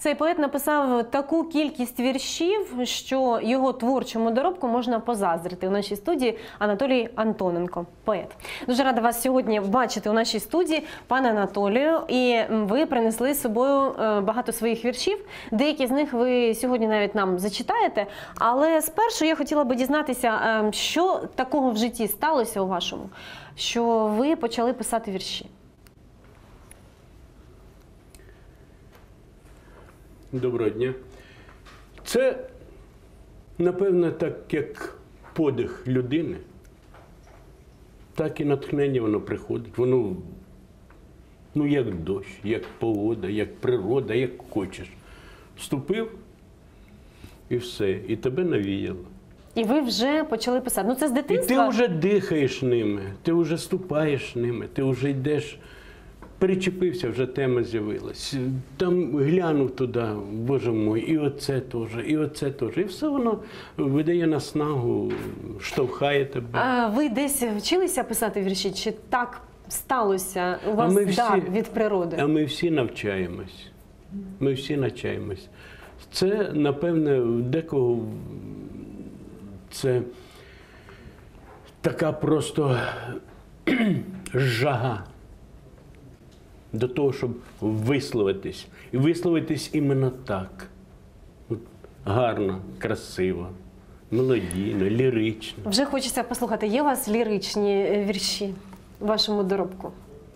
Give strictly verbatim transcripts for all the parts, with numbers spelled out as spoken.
цей поет написав таку кількість віршів, що його творчому доробку можна позаздрити. У нашій студії Анатолій Антоненко, поет. Дуже рада вас сьогодні бачити у нашій студії, пане Анатолію. І ви принесли з собою багато своїх віршів. Деякі з них ви сьогодні навіть нам зачитаєте. Але спершу я хотіла би дізнатися, що такого в житті сталося у вашому, що ви почали писати вірші. Доброго дня. Це, напевно, так, як подих людини, так і натхнення воно приходить. Воно, ну, як дощ, як погода, як природа, як хочеш. Вступив і все, і тебе навіяло. І ви вже почали писати. Ну, це з дитинства? І ти вже дихаєш ними, ти вже ступаєш ними, ти вже йдеш. Перечепився, вже тема з'явилась. Там глянув туди, боже мой, і оце теж, і оце теж. І все воно видає наснагу, штовхає тебе. А ви десь вчилися писати вірші? Чи так сталося у вас всі, дар від природи? А ми всі навчаємось. Ми всі навчаємось. Це, напевне, в декого це така просто жага до того, щоб висловитись. І висловитись іменно так. От, гарно, красиво, мелодійно, лірично. Вже хочеться послухати. Є у вас ліричні вірші у вашому доробку?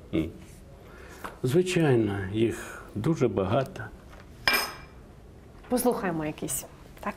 Звичайно, їх дуже багато. Послухаємо якийсь. Так?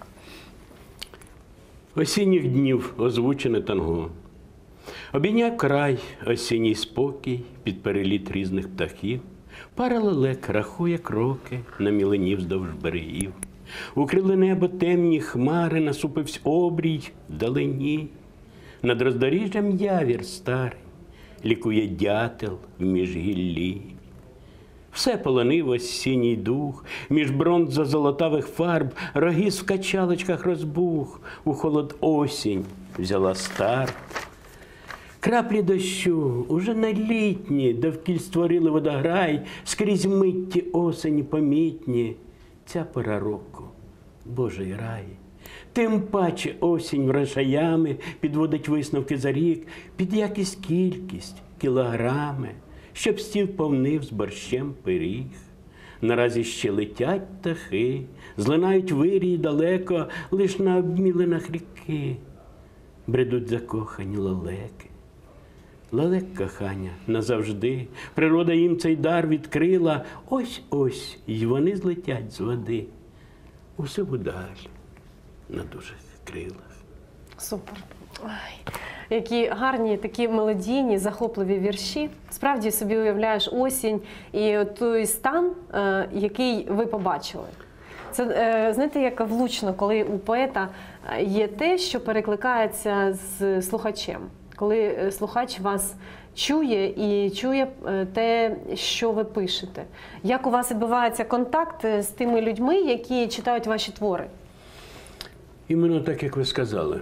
Осінніх днів озвучене танго. Обійняв край, осінній спокій, під переліт різних птахів. Пара лелек рахує кроки на мілині вздовж берегів. Укрили небо темні хмари, насупився обрій вдалині. Над роздоріжжям явір старий, лікує дятел в міжгіллі. Все полонив осінній дух, між бронзо-золотавих фарб, рогіз в качалочках розбух, у холод осінь взяла старт. Краплі дощу, уже на літні, довкіль створили водограй, скрізь митті осені помітні. Ця пора року, Божий рай. Тим паче осінь врожаями підводить висновки за рік, під якість кількість, кілограми, щоб стіл повнив з борщем пиріг. Наразі ще летять птахи, злинають вирії далеко, лиш на обмілинах ріки. Бредуть закохані лелеки. Лелек кохання назавжди, природа їм цей дар відкрила. Ось-ось, й вони злетять з води. Усе вдаль, на дужих крилах. Супер. Ой, які гарні, такі мелодійні, захопливі вірші. Справді собі уявляєш осінь і той стан, який ви побачили. Це, знаєте, як влучно, коли у поета є те, що перекликається з слухачем. Коли слухач вас чує і чує те, що ви пишете. Як у вас відбувається контакт з тими людьми, які читають ваші твори? Іменно так, як ви сказали.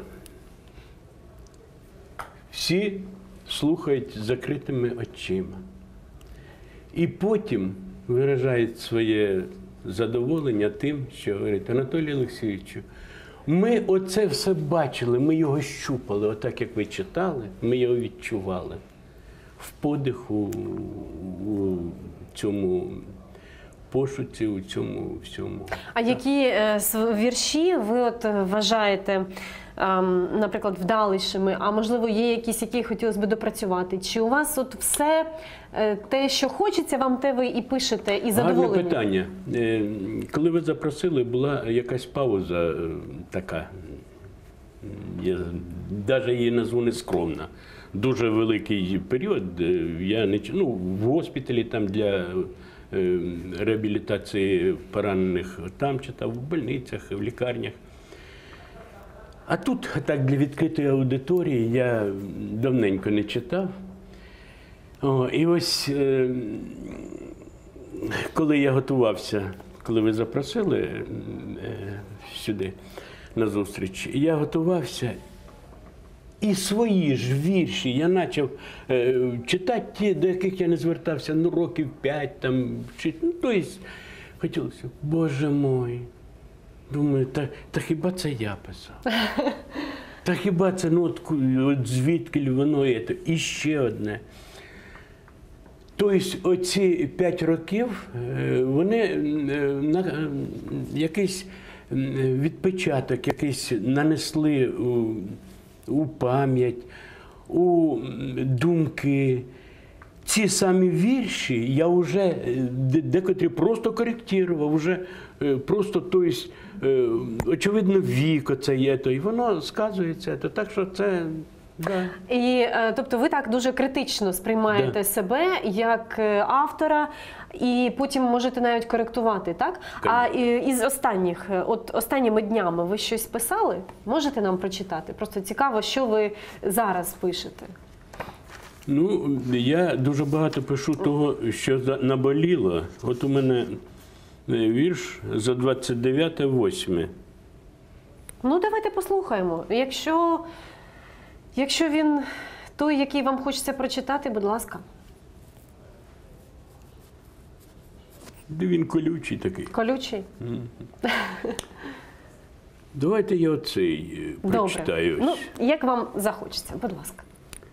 Всі слухають з закритими очима. І потім виражають своє задоволення тим, що говорять: Анатолію Олексійовичу, ми оце все бачили, ми його щупали, отак, як ви читали, ми його відчували. В подиху, у цьому пошуці, у цьому всьому. А які е, вірші ви от вважаєте, е, наприклад, вдалішими, а можливо є якісь, які хотілося б допрацювати? Чи у вас от все е, те, що хочеться вам, те ви і пишете, і задоволені? Гарне питання. Е, коли ви запросили, була якась пауза е, така, я навіть її назву нескромна. Дуже великий період. Я не, ну, в госпіталі там для е, реабілітації поранених там читав, в больницях, в лікарнях. А тут, так, для відкритої аудиторії я давненько не читав. О, і ось, е, коли я готувався, коли ви запросили е, сюди на зустріч, я готувався. І свої ж вірші я почав е, читати ті, до яких я не звертався, ну, років п'ять, там, чи, ну, тобто, хотілося, Боже мой. Думаю, та, та хіба це я писав? Та хіба це, ну от, от звідки воно є? І ще одне. Тобто оці п'ять років, вони на якийсь відпечаток, якийсь нанесли у, у пам'ять, у думки. Ці самі вірші я вже декотрі просто коректував, вже просто, тобто, очевидно, вік оце є, то, і воно сказується. То, так що це, да. І, тобто, ви так дуже критично сприймаєте Да. себе як автора, і потім можете навіть коректувати, так? А із останніх, от останніми днями ви щось писали? Можете нам прочитати? Просто цікаво, що ви зараз пишете. Ну, я дуже багато пишу того, що наболіло. От у мене вірш за двадцять дев'яте восьме. Ну, давайте послухаємо. Якщо, якщо він той, який вам хочеться прочитати, будь ласка. Він колючий такий. Колючий? Давайте я оцей прочитаю. Добре. Ну, як вам захочеться, будь ласка.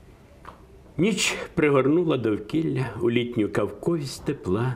Ніч пригорнула довкілля у літню кавковість тепла.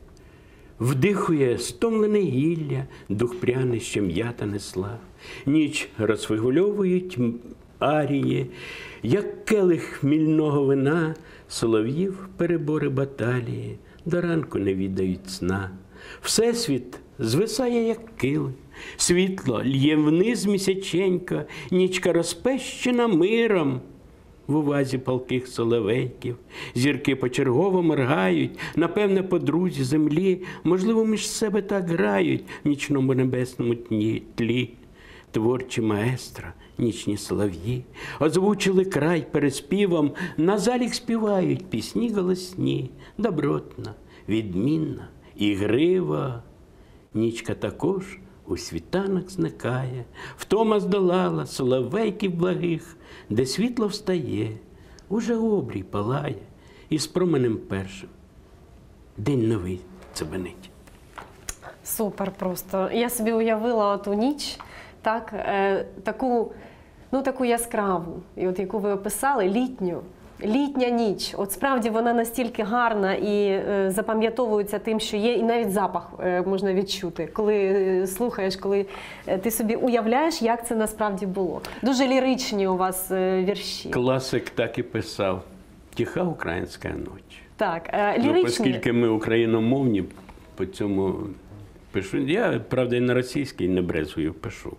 Вдихує стомлене гілля, дух пряний ще м'ята несла. Ніч розфигульовують арії, як келих хмільного вина, солов'їв перебори баталії, до ранку не відають сна. Всесвіт звисає, як кили, світло л'є вниз місяченько, нічка розпещена миром. В увазі палких соловейків, зірки почергово моргають, напевне, по друзі землі, можливо, між себе так грають в нічному небесному тні, тлі. Творчі маестра, нічні солов'ї, озвучили край перед співом, на залік співають пісні голосні, добротна, відмінна, ігрива. Нічка також у світанок зникає, втома здолала соловейків благих, де світло встає, уже обрій палає, і з променем першим день новий цебенить. Супер просто. Я собі уявила ту ніч, так, е, таку, ну, таку яскраву, і от яку ви описали, літню. Літня ніч. От справді вона настільки гарна і е, запам'ятовується тим, що є, і навіть запах е, можна відчути, коли е, слухаєш, коли е, ти собі уявляєш, як це насправді було. Дуже ліричні у вас е, вірші. Класик так і писав. Тиха українська ніч. Так, е, Ну, ліричні. оскільки ми україномовні, по цьому пишу. Я, правда, і на російській не брезгую пишу.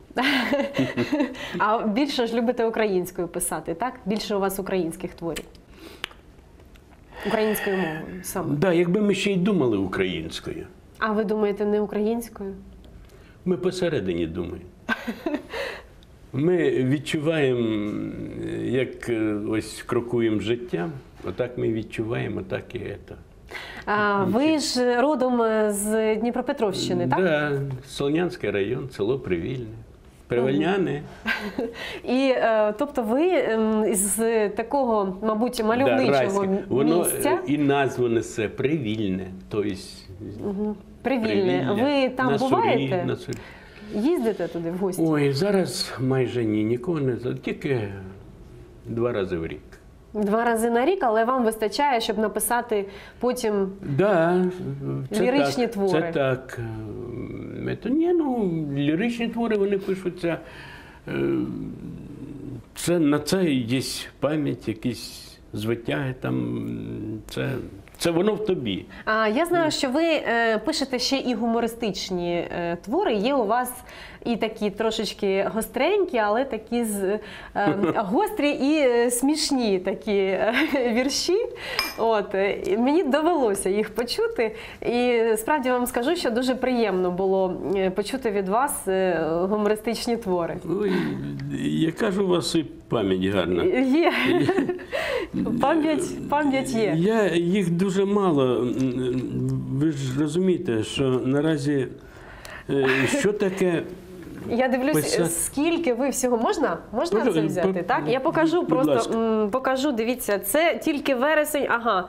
А більше ж любите українською писати, так? Більше у вас українських творів. Українською мовою саме. Так, да, якби ми ще й думали українською. А ви думаєте не українською? Ми посередині думаємо. Ми відчуваємо, як ось крокуємо життям, отак ми відчуваємо, так і це. А, ви ж родом з Дніпропетровщини, так? Так, Солонянський район, село Привільне. Привільняне. І, е, тобто ви ем, з такого, мабуть, мальовничого да, воно місця. І назву несе Привільне. Тобто, угу. Привільне. Ви там на буваєте? Сурі, на Сурі. Їздите туди в гості? Ой, зараз майже ні, нікого не, тільки два рази в рік. Два рази на рік, але вам вистачає, щоб написати потім да, це ліричні так, твори? Це так. Це, ні, ну, ліричні твори, вони пишуться. Це, на це є пам'ять, якісь звитяги там. Це, це воно в тобі. А, я знаю, що ви е, пишете ще і гумористичні е, твори. Є у вас і такі трошечки гостренькі, але такі з, е, гострі і е, смішні такі е, вірші. От, е, мені довелося їх почути. І справді вам скажу, що дуже приємно було е, почути від вас е, гумористичні твори. Ой, яка ж у вас і пам'ять гарна. Є. Пам'ять, пам'ять є. Я їх дуже мало. Ви ж розумієте, що наразі що таке. Я дивлюсь, Писати. скільки ви всього можна? Можна Можу, це взяти? по- Так? Я покажу будь просто, ласка. м, покажу, дивіться, це тільки вересень, ага.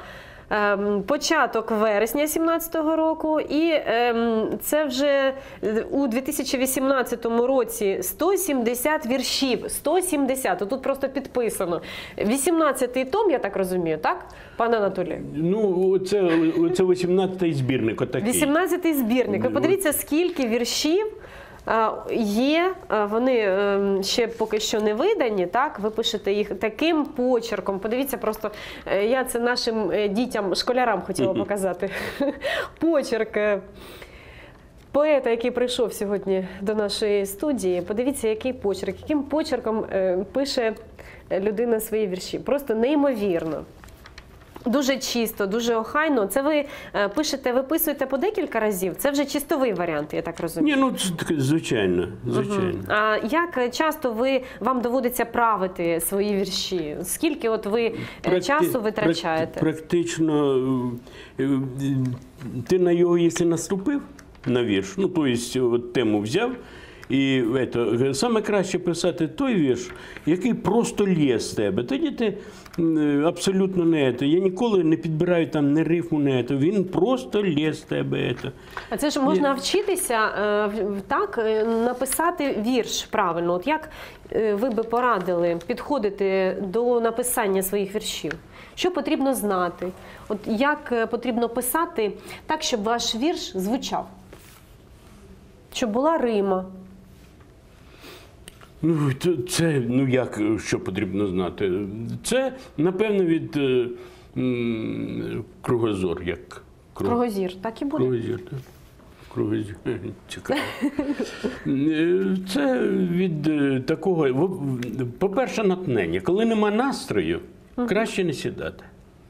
ем, початок вересня сімнадцятого року, і ем, це вже у дві тисячі вісімнадцятому році сто сімдесят віршів. сто сімдесят, тут просто підписано. вісімнадцятий том, я так розумію, так, пане Анатолію? Ну, це, це вісімнадцятий збірник отакий. вісімнадцятий збірник. Ви подивіться, скільки віршів е, є, е, вони е, ще поки що не видані, так? Ви пишете їх таким почерком. Подивіться, просто е, я це нашим е, дітям, школярам хотіла показати. Почерк е, поета, який прийшов сьогодні до нашої студії. Подивіться, який почерк, яким почерком е, пише людина свої вірші. Просто неймовірно. Дуже чисто, дуже охайно. Це ви е, пишете, виписуєте по декілька разів? Це вже чистовий варіант, я так розумію. Ні, ну, це таке, звичайно, звичайно. Угу. А як часто ви, вам доводиться правити свої вірші? Скільки от ви Практи- часу витрачаєте? Практично, е, е, ти на його, якщо наступив, на вірш, ну, тобто, от тему взяв, і это, саме краще писати той вірш, який просто лє з тебе. Тоді ти абсолютно не це. Я ніколи не підбираю там не рифму, не це. Він просто лє з тебе. Це. А це ж можна вчитися е, так, е, написати вірш правильно. От як е, ви би порадили підходити до написання своїх віршів? Що потрібно знати? От як е, потрібно писати так, щоб ваш вірш звучав? Щоб була рима? Ну, це, ну як, що потрібно знати? Це, напевно, від е, м, кругозор, як круг... Кругозір, так і буде? Кругозір, так. Кругозір, цікаво. Е, Це від е, такого, в- по-перше, натхнення. Коли нема настрою, краще не сідати.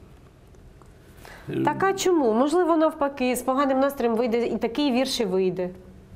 Так а чому? Можливо, навпаки, з поганим настроєм вийде і такий вірш і вийде.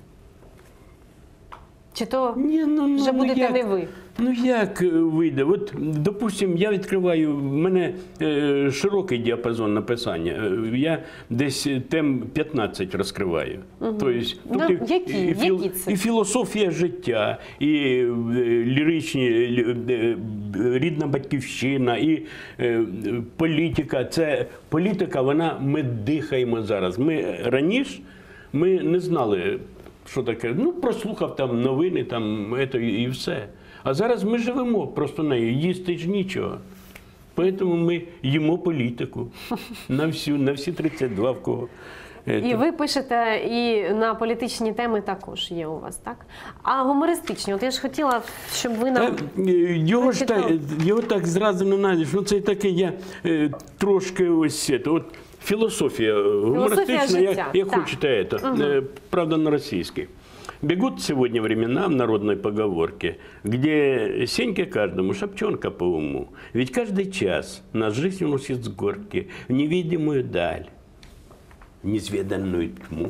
Чи то Ні, ну, вже ну, будете як? не ви? Ну як е, вийде? От, допустим, я відкриваю, в мене е, широкий діапазон написання. Е, Я десь тем п'ятнадцять розкриваю. Угу. Тобто, Ну, тут і, які? і, філ- Які це? і філософія життя, і е, ліричні, лі- е, рідна батьківщина, і е, політика. Це політика, вона, ми дихаємо зараз. Ми раніше ми не знали, що таке. Ну, прослухав там новини, там, ето, і все. А зараз ми живемо просто нею, їсти ж нічого. Тому ми їмо політику на всю, на всі тридцять два в кого. І ви пишете і на політичні теми також є у вас, так? А гумористичні? От я ж хотіла, щоб ви нам... Та, е, його ж так, його так зразу не знайдеш. Ну, це таке, я е, трошки ось це. От філософія гумористична, як, життя, як так. хочете, это, Угу. е, правда, на російській. Бегут сегодня времена в народной поговорке, где сенька каждому, шапчонка по уму. Ведь каждый час нас жизнь уносит с горки в невидимую даль, в неизведанную тьму.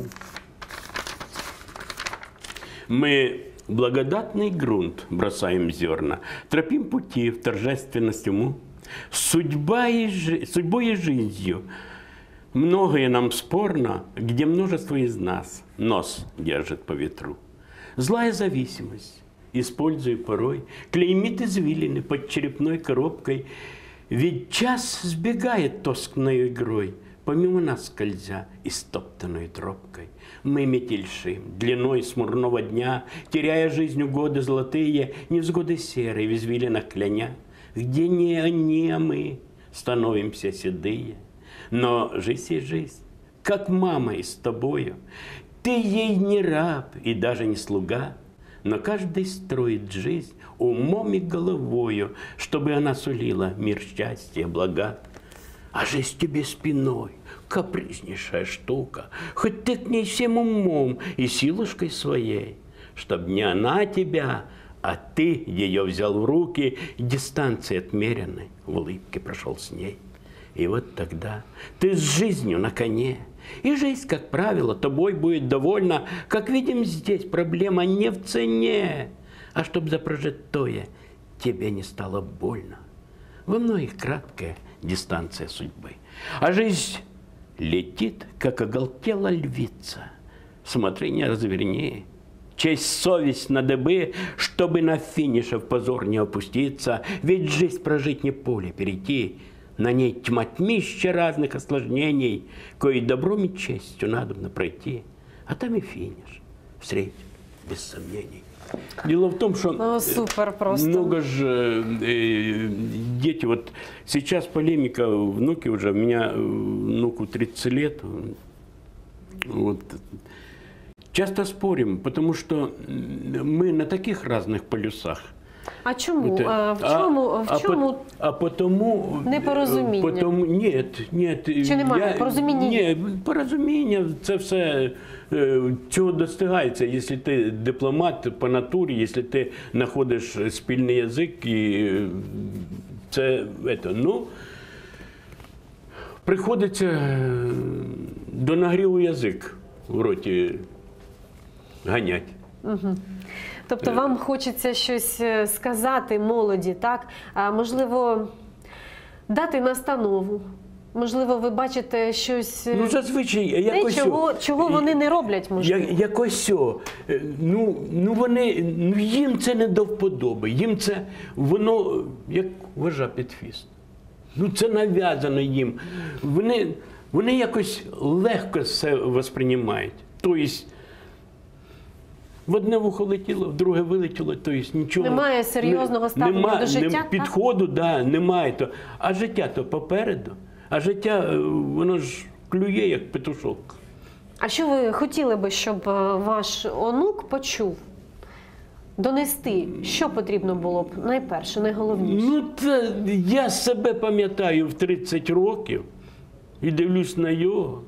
Мы в благодатный грунт бросаем зерна, тропим пути в торжественность уму. Судьба и жи- судьбой и жизнью многое нам спорно, где множество из нас нос держит по ветру. Злая зависимость, используя порой, клеймит извилины под черепной коробкой, ведь час сбегает тоскной игрой, помимо нас скользя истоптанной тропкой. Мы метельшим длиной смурного дня, теряя жизнью годы золотые, невзгоды серые в извилинах кляня, где не они, а мы становимся седые. Но жизнь есть жизнь, как мама и с тобою. Ты ей не раб и даже не слуга, но каждый строит жизнь умом и головою, чтобы она сулила мир, счастья, блага. А жизнь тебе спиной, капризнейшая штука, хоть ты к ней всем умом и силушкой своей, чтоб не она тебя, а ты ее взял в руки, дистанции отмеренной, в улыбке прошел с ней. И вот тогда ты с жизнью на коне, и жизнь, как правило, тобой будет довольна. Как видим, здесь проблема не в цене, а чтоб за прожитое тебе не стало больно. Во многих краткая дистанция судьбы, а жизнь летит, как оголтела львица. Смотри, не разверни, честь, совесть на дыбы, чтобы на финише в позор не опуститься, ведь жизнь прожить не поле перейти, На ней тьма тьмища разных осложнений, кои добром и честью надобно пройти, а там и финиш встретить, без сомнений. Дело в том, что Ну, супер просто. много же э, дети, вот сейчас полемика, внуки уже, у меня э, внуку тридцать лет, вот, часто спорим, потому что мы на таких разных полюсах. А чому? Вот, А, в чому, а, в чому а, а потому, непорозуміння? Потому, нет, нет. Чи немає? Порозуміння є? Ні, порозуміння, це все, е, цього достигається, якщо ти дипломат по натурі, якщо ти знаходиш спільний язик, і е, це, это, ну, приходиться е, до нагріву язик в роті ганять. Тобто вам хочеться щось е, сказати молоді, так? А можливо, дати настанову? Можливо, ви бачите щось, е, Ну, зазвичай, те, якось... чого, чого вони не роблять, Я, можливо? якось о, е, ну, ну вони, ну їм це не до вподоби, їм це, воно, як вожа під хвіст. Ну це нав'язано їм. Вони, вони якось легко це восприймають. Тобто, в одне вухо летіло, в друге вилетіло, тобто нічого. Немає серйозного не- ставлення нема- до життя, нем- так? Підходу, да, немає. То. А життя то попереду, а життя, е, воно ж клює, як петушок. А що ви хотіли би, щоб е, ваш онук почув? Донести, що потрібно було б найперше, найголовніше? Ну, це, я себе пам'ятаю в тридцять років і дивлюсь на його,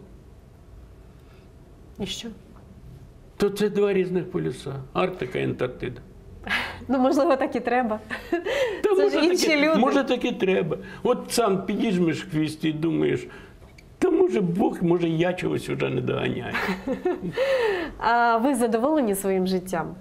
І що? то це два різних полюса. Арктика і Антарктида. Ну, можливо, так і треба. Та Це ж може інші таки, люди. може так і треба. От сам підіжмеш хвіст і думаєш, та може Бог, може я чогось вже не доганяю. А ви задоволені своїм життям?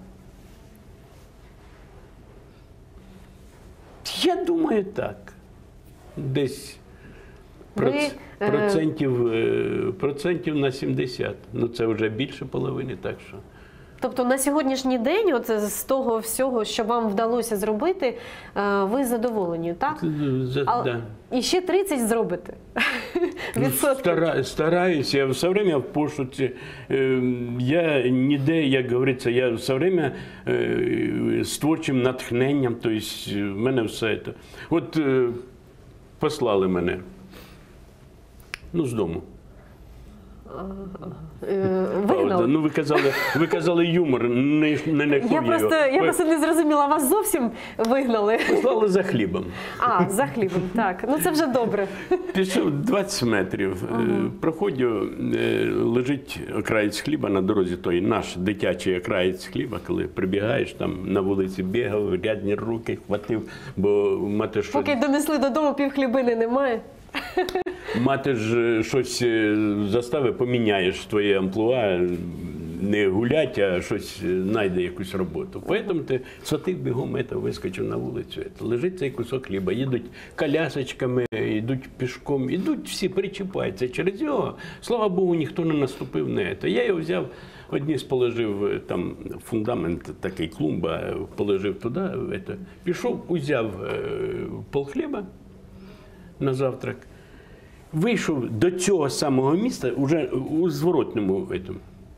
Я думаю, так. Десь Ви, проц- е, процентів, е, процентів на сімдесят. Ну це вже більше половини, так що. Тобто на сьогоднішній день, от з того всього, що вам вдалося зробити, е, ви задоволені, так? За- А, да. І ще тридцять зробите. Ну, Відсотків. стара- стараюсь, я все время в пошуці. Е, Я ніде, як говориться, я все время е, з творчим натхненням, тобто в мене все це. От е, послали мене, ну, з дому. Е, Правда. Вигнали? Ну, ви казали, ви казали юмор, не, не, не Я просто, я просто не зрозуміла, вас зовсім вигнали. Послали за хлібом. А, за хлібом, так. Ну це вже добре. Пішов двадцять метрів, е, проходжу, е, лежить окраєць хліба на дорозі, той наш дитячий окраєць хліба, коли прибігаєш, там на вулиці бігав, рядні руки хватив, бо мати щось, Поки донесли додому, півхлібини немає. мати ж щось е, застави, поміняєш твоє амплуа, не гулять, а щось знайде якусь роботу. Тому ти схватив бігом, это, вискочив на вулицю. Это. Лежить цей кусок хліба, їдуть колясочками, йдуть пішком, йдуть всі, причіпаються. Через його, слава Богу, ніхто не наступив на це. Я його взяв, одніс положив, там фундамент такий, клумба, положив туди, это. Пішов, узяв е, пол хліба на завтрак, вийшов до цього самого міста вже у зворотному этому.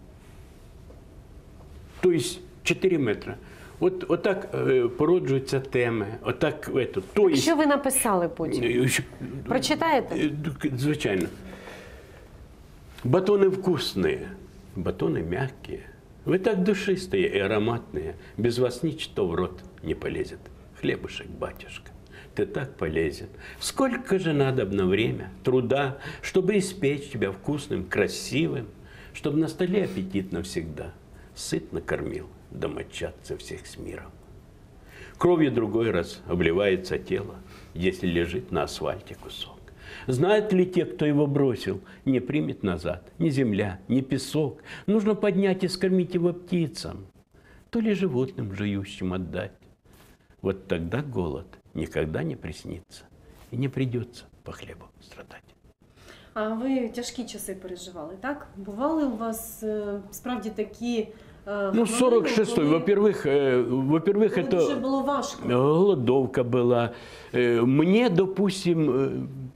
Тобто чотири метри. От, отак е, породжуються теми. Отак, это. Тобто, Що ви написали потім? е, що- Прочитаєте? е, Звичайно. Батоны вкусные, батоны мягкие. Вы так душистые и ароматные. Без вас ничто в рот не полезет. Хлебушек, батюшка, ты так полезен. Сколько же надобно время, труда, чтобы испечь тебя вкусным, красивым, чтобы на столе аппетит навсегда сытно кормил домочадцев всех с миром. Кровью другой раз обливается тело, если лежит на асфальте кусок. Знают ли те, кто его бросил, не примет назад ни земля, ни песок. Нужно поднять и скормить его птицам, то ли животным, жующим отдать. Вот тогда голод никогда не приснится и не придется по хлебу страдать. А ви тяжкі часи переживали, так? Бували у вас е, справді такі е, Ну, сорок шестой, коли- во-первых, э, во-первых, коли это дуже було важко. голодовка была. Э, Мне, допустим, э,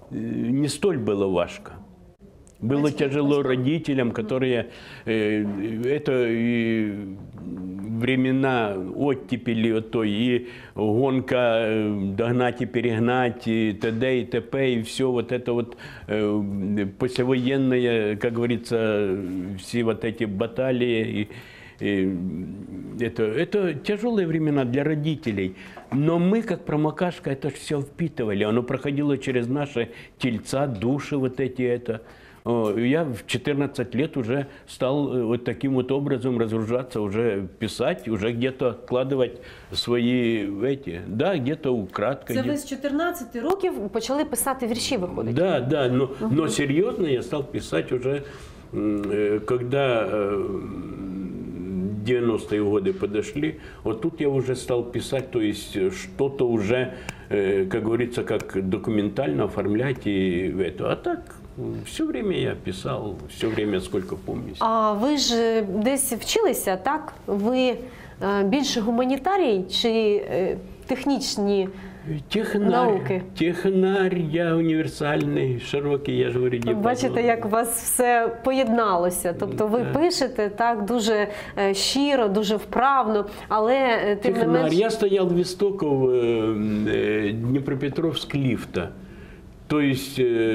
не столь было важко. Было тяжело родителям, которые э, это и времена оттепели от той, и гонка догнать и перегнать, и т.д. и т.п. и все вот это вот э, послевоенное, как говорится, все вот эти баталии. И, и это, это тяжелые времена для родителей. Но мы, как промокашка, это все впитывали. Оно проходило через наши тельца, души вот эти это. Я в четырнадцать лет уже стал вот таким вот образом разгружаться, уже писать, уже где-то откладывать свои эти, да, где-то украдкой. Це ви з чотирнадцяти років почали писати вірші, виходить? Да, да, но, угу. но серьезно я стал писать уже, когда девяностые годы подошли, вот тут я уже стал писать, то есть что-то уже, как говорится, как документально оформлять и это. А так все время я писал, все время сколько помню. А ви ж десь вчилися, так? Ви більше гуманітарій чи технічні Технарь, науки? Технарь, я універсальний, широкий, я ж говорю, діапазон. Бачите, як у вас все поєдналося. Тобто ви пишете так дуже щиро, дуже вправно, але тим не Технарь. менш... Я стоял в Истоков, Днепропетровск, лифта. То есть,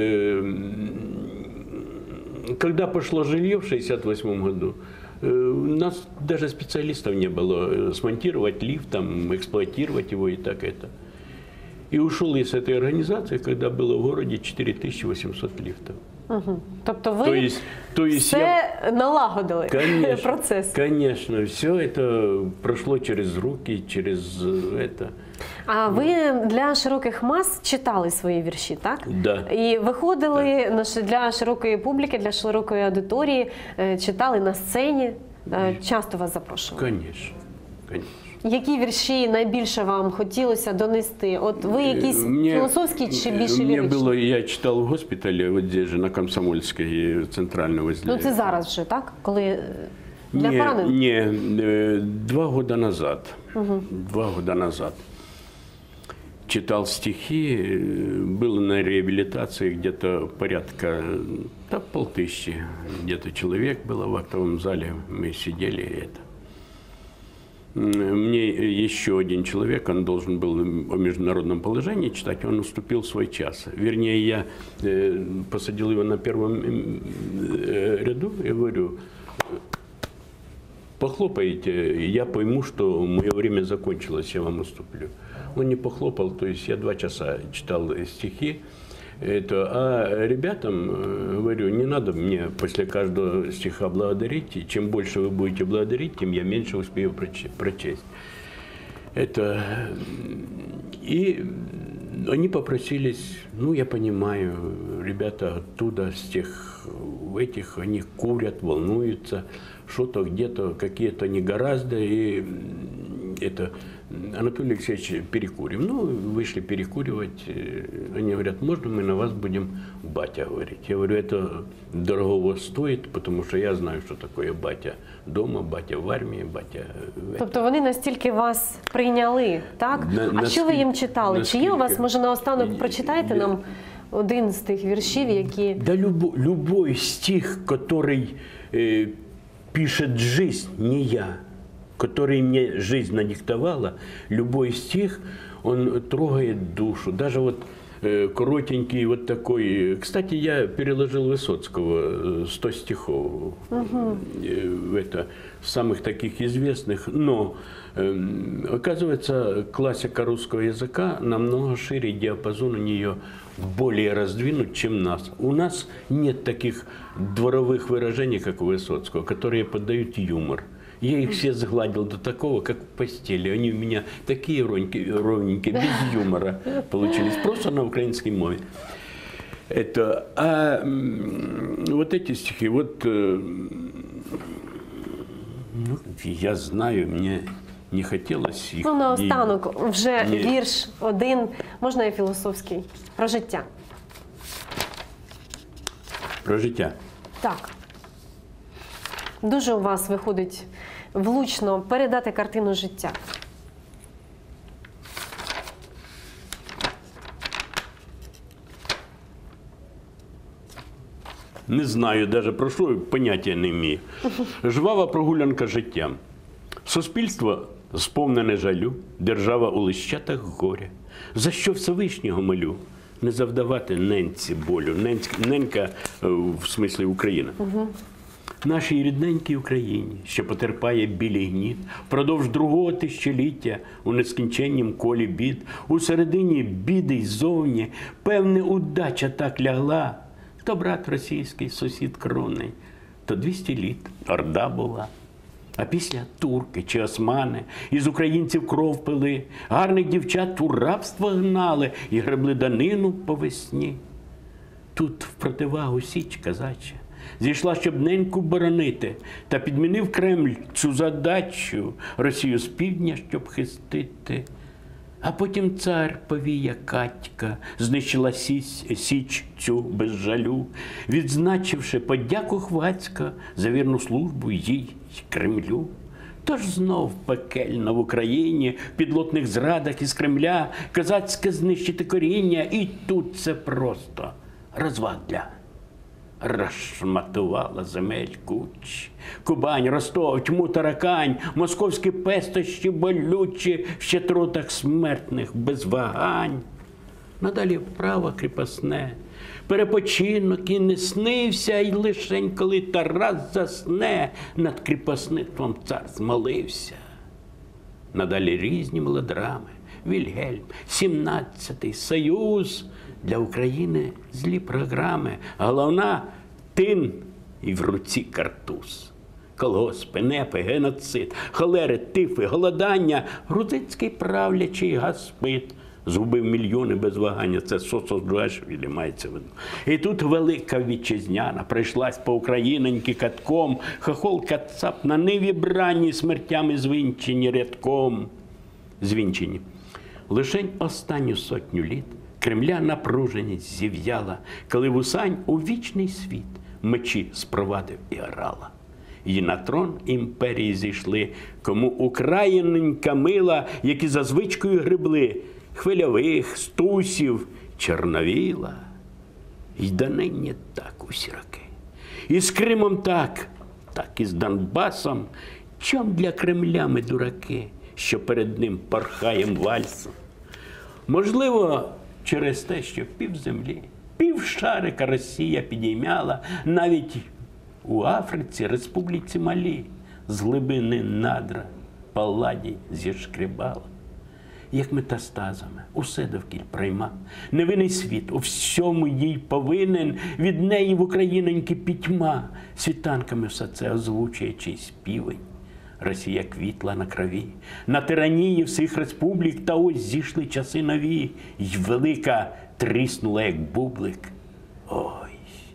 когда пошло жилье в шестьдесят восьмом году, у нас даже специалистов не было смонтировать лифт, там, эксплуатировать его и так это. И ушел из этой организации, когда было в городе четыре тысячи восемьсот лифтов. Угу. Тобто ви то есть, то есть все я... налагодили, конечно, процесс? Конечно, все это прошло через руки, через это. А ви для широких мас читали свої вірші, так? Да. І виходили да. для широкої публіки, для широкої аудиторії, читали на сцені, часто вас запрошували? Конечно, конечно. Які вірші найбільше вам хотілося донести? От ви якісь мне, філософські чи більше мне ліричні? было, я читал в госпитале, вот здесь же, на Комсомольской, центрального возле. Ну це зараз вже, так? Коли для не, поранених? Не, два года назад, угу. два года назад читал стихи, был на реабилитации где-то порядка, да, полтысячи где-то человек было в актовом зале, мы сидели и это. Мне еще один человек, он должен был о международном положении читать, он уступил свой час. Вернее, я посадил его на первом ряду и говорю, похлопайте, я пойму, что мое время закончилось, я вам уступлю. Он не похлопал, то есть я два часа читал стихи. Это, а ребятам говорю, не надо мне после каждого стиха благодарить. Чем больше вы будете благодарить, тем я меньше успею прочесть. Это... И они попросились, ну, я понимаю, ребята оттуда, с тех этих, они курят, волнуются, что-то где-то, какие-то негоразды, и это... Анатолий Алексеевич, перекурим. Ну, вышли перекуривать. Они говорят, можно мы на вас будем батя говорить? Я говорю, это дорого стоит, потому что я знаю, что такое батя дома, батя в армії, батя... Тобто вони настільки вас прийняли, так? На, а наскільки, що ви їм читали? Наскільки? Чи є у вас, може, наостанок прочитайте нам один з тих віршів, які... Да любой, любой стих, который э, пишет жизнь, не я, который мне жизнь надиктовала, любой стих, он трогает душу. Даже вот э, коротенький вот такой. Кстати, я переложил Высоцкого сто стихов, угу. э, это, самых таких известных. Но, э, оказывается, классика русского языка намного шире, диапазон у нее более раздвинут, чем нас. У нас нет таких дворовых выражений, как у Высоцкого, которые поддают юмор. Я их все сгладил до такого, как в постели. Они у меня такие ровненькие, ровненькие, без юмора получились. Просто на украинской мове. Это, а вот эти стихи, вот, ну, я знаю, мне не хотелось их. Ну, наостанок, вже Ні. вірш один, можна і філософський, про життя. Про життя. Так. Дуже у вас виходить влучно передати картину життя. Не знаю навіть про що, поняття не маю. Жвава прогулянка життям. Суспільство сповнене жалю, держава у лищатах горя. За що Всевишнього молю? Не завдавати ненці болю. Ненська, ненька, в смислі Україна. Угу. Нашій рідненькій Україні, що потерпає біль і гніт, впродовж другого тисячоліття у нескінченнім колі бід, у середині біди й зовні, певне, удача так лягла, то брат російський, сусід кровний, то двісті літ орда була. А після турки чи османи із українців кров пили, гарних дівчат у рабство гнали і гребли данину по весні. Тут в противагу січ казача зійшла, щоб неньку боронити, та підмінив Кремль цю задачу Росію з півдня, щоб хистити. А потім цар повія Катька знищила січ, січ цю без жалю, відзначивши подяку хвацька за вірну службу їй й Кремлю. Тож знов пекельно в Україні, в підлотних зрадах із Кремля, козацьке знищити коріння, і тут це просто розваг для. Розшматувала земель куч. Кубань, Ростов, тьму таракань, московські пестощі болючі, в щедротах смертних без вагань. Надалі вправо кріпосне, перепочинок і не снився, й лишень, коли Тарас засне, над кріпосництвом цар змолився. Надалі різні мелодрами, Вільгельм, сімнадцятий, Союз, для України злі програми, головна – тин і в руці картуз. Колгоспи, непи, геноцид, холери, тифи, голодання, грузинський правлячий гаспит згубив мільйони без вагання. Це Сосо-Джуашвілі мається в виду. І тут велика вітчизняна прийшлась по Україноньки катком, хохол Кацап на ниві бранні смертями звінчені рядком. Звінчені. Лишень останню сотню літ Кремля напруженість зів'яла, коли Вусань у вічний світ мечі спровадив і орала. І на трон імперії зійшли, кому Українонька мила, які за звичкою гребли Хвильових, Стусів, Чорновіла. І донині так усі роки. І з Кримом так, так і з Донбасом. Чом для Кремля ми дураки, що перед ним порхаєм вальсом? Можливо, через те, що пів землі, пів шарика Росія підіймала, навіть у Африці, Республіці Малі, з глибини надра палладій зішкрібала. Як метастазами усе довкіль прийма. Невинний світ у всьому їй повинен, від неї в Україноньки пітьма. Світанками все це озвучує чийсь півень. Росія квітла на крові, на тиранії всіх республік, та ось зійшли часи нові, й велика тріснула, як бублик. Ой,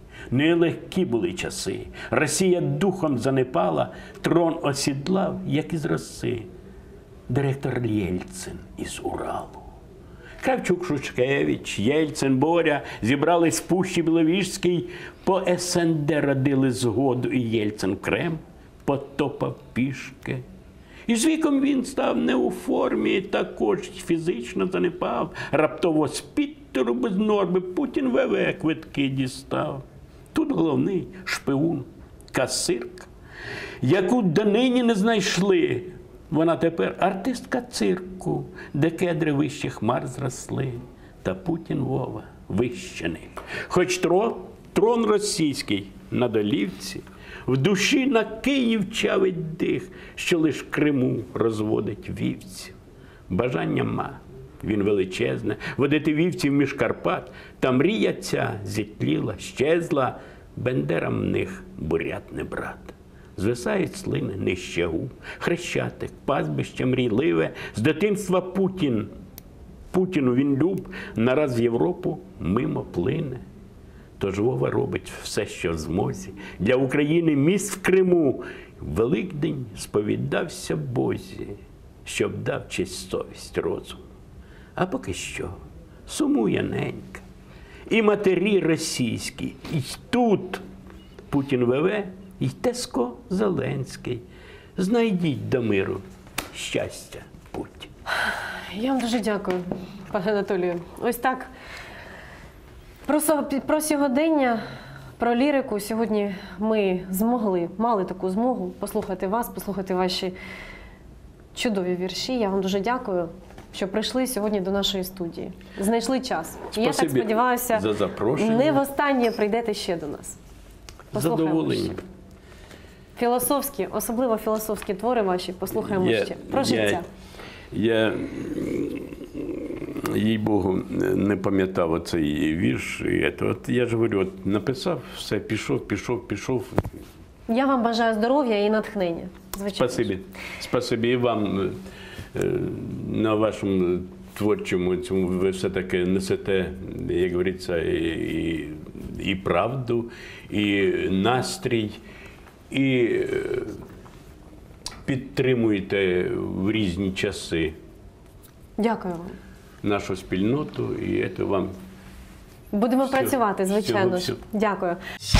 нелегкі були часи, Росія духом занепала, трон осідлав, як із роси, директор Єльцин із Уралу. Кравчук, Шушкевич, Єльцин, Боря зібрались в Пущі Біловіжській, по ес ен де родили згоду, і Єльцин в Крем потопав пішки. І з віком він став не у формі, також фізично занепав. Раптово з Піттеру без норми Путін ве ве квитки дістав. Тут головний шпигун, касирка, яку донині не знайшли. Вона тепер артистка цирку, де кедри вище хмар зросли. Та Путін Вова вище них. Хоч трон, трон російський на долівці, в душі на Київ чавить дих, що лиш Криму розводить вівців. Бажання ма, він величезне, водити вівців між Карпат, та мрія ця зітліла, щезла, Бендера в них бурят не брат. Звисають слини нижче губ, Хрещатик, пастбище мрійливе, з дитинства Путін. Путіну він люб, нараз в Європу мимо плине. Тож Вова робить все, що в змозі. Для України міст в Криму. Великдень сповідався Бозі, щоб дав честь, совість, розум. А поки що сумує ненька. І матері російські, і тут Путін ве ве, і Теско Зеленський. Знайдіть до миру щастя путь. Я вам дуже дякую, пане Анатолію. Ось так. Про, про сьогодення, Про лірику сьогодні ми змогли, мали таку змогу послухати вас, послухати ваші чудові вірші. Я вам дуже дякую, що прийшли сьогодні до нашої студії. Знайшли час. І я так Спасибі сподіваюся, за запрошення. не востаннє прийдете ще до нас. Послухаємо Задоволені. ще. Філософські, особливо філософські твори ваші, послухаємо Я- ще. Про я- життя. Я, їй-богу, не пам'ятав оцей вірш. І це. От я ж говорю, от написав, все, пішов, пішов, пішов. Я вам бажаю здоров'я і натхнення. Звичайно. Спасибі. Спасибі і вам е, на вашому творчому цьому ви все-таки несете, як говориться, і, і, і правду, і настрій, і е, підтримуєте в різні часи Дякую вам. нашу спільноту, і це вам Будемо Всього- працювати, звичайно ж. всього- Дякую.